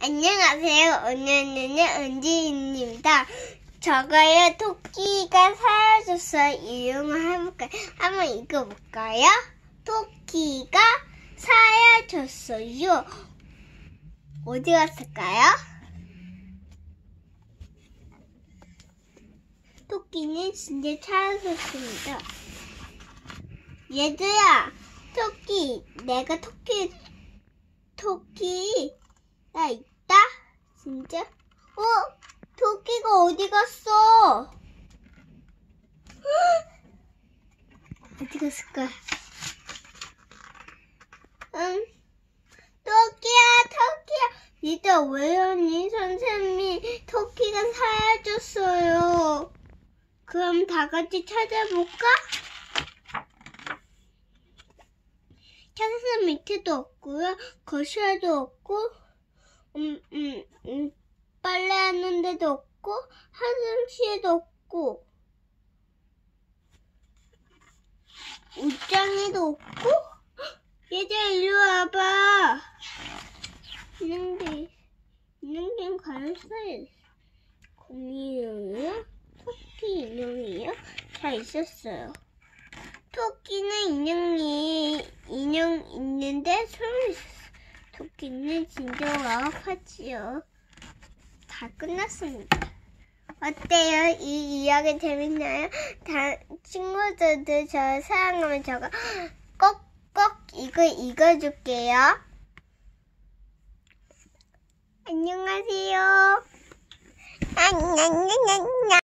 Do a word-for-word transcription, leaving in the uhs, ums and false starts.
안녕하세요. 오늘은 은지입니다. 저거요, 토끼가 사라졌어요. 이름을 해볼까요? 한번 읽어볼까요? 토끼가 사라졌어요. 어디 갔을까요? 토끼는 진짜 사라졌습니다. 얘들아, 토끼, 내가 토끼, 토끼가 있다? 진짜? 어? 토끼가 어디 갔어? 어디 갔을까? 응? 토끼야, 토끼야. 얘들아, 왜 이러니? 선생님이 토끼가 사라졌어요. 그럼 다 같이 찾아볼까? 창틀 밑에도 없고요. 거실에도 없고, 음, 음, 음, 빨래하는 데도 없고, 화장실에도 없고, 옷장에도 없고. 얘들아, 이리 와봐. 있는데, 있는데 가능성이 공이에요? 토끼 인형이에요? 다 있었어요. 토끼는 인형이, 인형 있는데 손이 있었어요. 토끼는 진짜 와악하지요. 다 끝났습니다. 어때요? 이 이야기 재밌나요? 다, 친구들도 저 사랑하면 저거 꼭꼭 이거 읽어줄게요. 안녕하세요. 안녕녕녕녕.